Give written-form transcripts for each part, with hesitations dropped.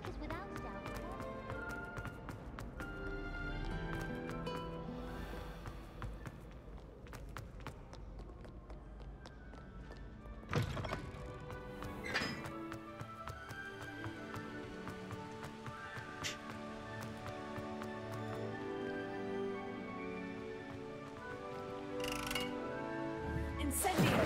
Because without doubt, Incendio!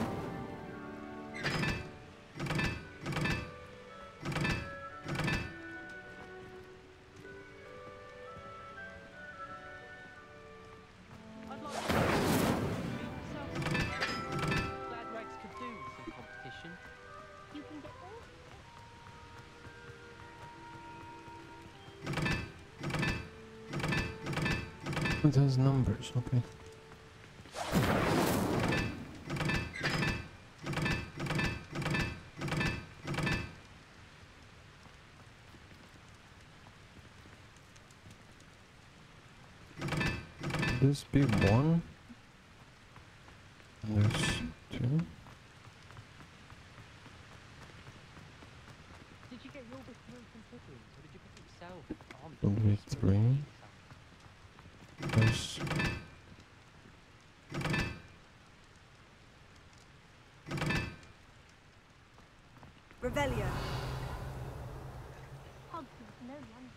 I'd like to meet myself somewhere. Glad Rex could do with some competition. you can get all. It has numbers, okay. This be one? And there's two. Did you get your bit from Pippin, or did you pick it yourself? I'm Probably curious what three. it There's Revelio. Hogwarts, no wonder.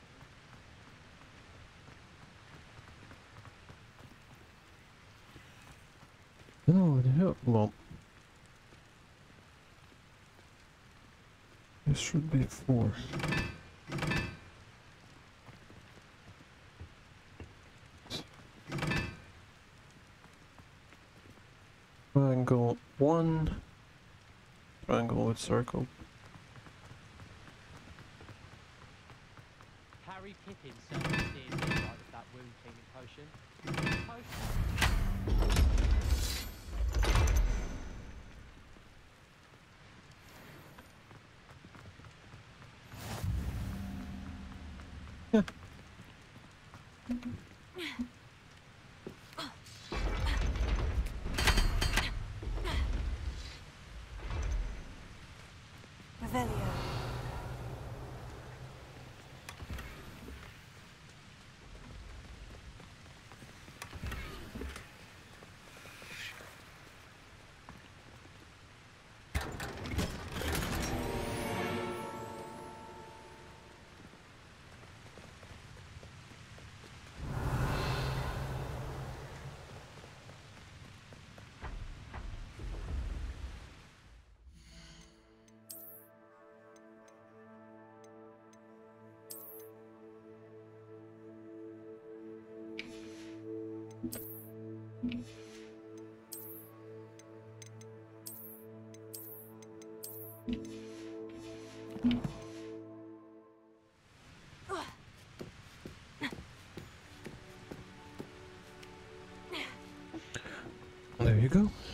no, the hell? Well, this should be four. Triangle one. Triangle with circle. Harry Pippin certainly steered me right with that wound cleaning potion. Potion. Revelio. There you go.